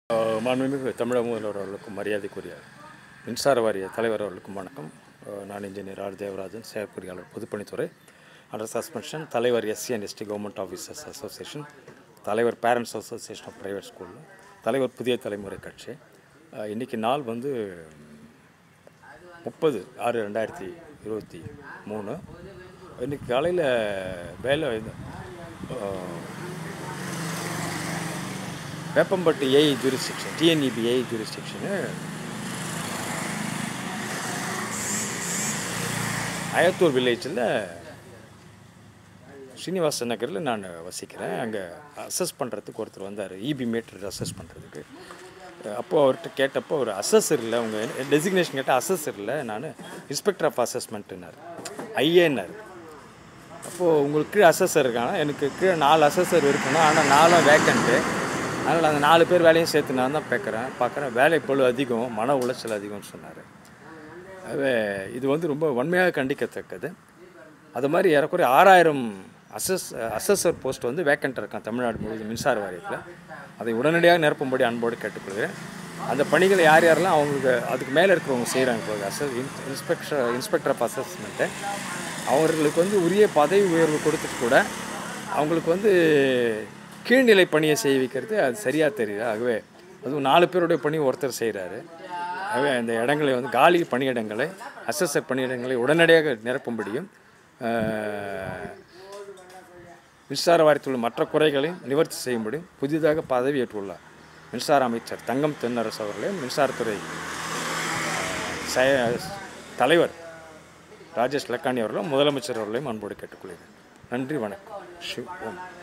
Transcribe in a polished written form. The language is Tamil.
மாண்புமிகு தமிழக முதல்வர் அவர்களுக்கும் மரியாதைக்குரிய மின்சார வாரிய தலைவர் அவர்களுக்கும் வணக்கம். நான் இன்ஜினியர் ஆர் தேவராஜன், செயற்பொறியாளர் பொதுப்பணித்துறை, அண்டர் சஸ்பென்ஷன், தலைவர் SC and ST government officers association, தலைவர் parents association of private school, தலைவர் புதிய தலைமுறை கட்சி. இன்றைக்கி நாள் வந்து 30/6/2023. இன்றைக்கி காலையில் வேலை Veppampattu AI jurisdiction, TNEB AI ஜூரிஸ்டிக்ஷனு அயத்தூர் வில்லேஜில் ஸ்ரீனிவாச நகரில் நான் வசிக்கிறேன். அங்கே அசஸ் பண்ணுறதுக்கு ஒருத்தர் வந்தார், இபி மீட்டர் அசஸ் பண்ணுறதுக்கு. அப்போது அவர்கிட்ட கேட்டப்போ ஒரு அசஸர் இல்லை, உங்கள் டெசிக்னேஷன் கேட்டால் அசஸர் இல்லை, நான் இன்ஸ்பெக்டர் ஆஃப் அசஸ்மெண்ட்டுனார், ஐஏன்னார். அப்போது உங்களுக்கு கீழே அசஸர் இருக்கானா? எனக்கு கீழே 4 அசஸர் இருக்கணும், ஆனால் 4 வேக்கண்ட்டு. அதனால் அந்த 4 பேர் வேலையும் சேர்த்து நான் தான் பார்க்குறேன். வேலை பளு அதிகம், மன உளைச்சல் அதிகம்னு சொன்னார். இது வந்து ரொம்ப வன்மையாக கண்டிக்கத்தக்கது. அது மாதிரி ஏறக்குறைய 6000 அசஸர் போஸ்ட் வந்து வேக்கண்ட் இருக்கான் தமிழ்நாடு முழுவதும் மின்சார வாரியத்தில். அதை உடனடியாக நிரப்பும்படி அன்போடு கேட்டுக்கொள்கிறேன். அந்த பணிகளை யார் யாரெல்லாம் அவங்களுக்கு அதுக்கு மேலே இருக்கிறவங்க செய்கிறாங்க, இப்போ இன்ஸ்பெக்டர் ஆஃப் அசஸ்மெண்ட்டு, அவர்களுக்கு வந்து உரிய பதவி உயர்வு கொடுத்துட்டு கூட அவங்களுக்கு வந்து கீழ்நிலை பணியை செய்ய வைக்கிறது அது சரியாக தெரியல. ஆகவே அதுவும் 4 பேருடைய பணி ஒருத்தர் செய்கிறாரு. ஆகவே அந்த இடங்களை வந்து காலி பணியிடங்களை, அசஸர் பணியிடங்களை உடனடியாக நிரப்பும்படியும், மின்சார வாரியத்தில் உள்ள மற்ற குறைகளையும் நிவர்த்தி செய்யும்படியும் புதிதாக பதவியேற்றுள்ளார் மின்சார அமைச்சர் தங்கம் தென்னரசு அவர்களையும், மின்சாரத்துறை தலைவர் ராஜேஷ் லக்கானி அவர்களும், முதலமைச்சர் அவர்களையும் அன்போடு கேட்டுக்கொள்கிறேன். நன்றி, வணக்கம். ஓம்.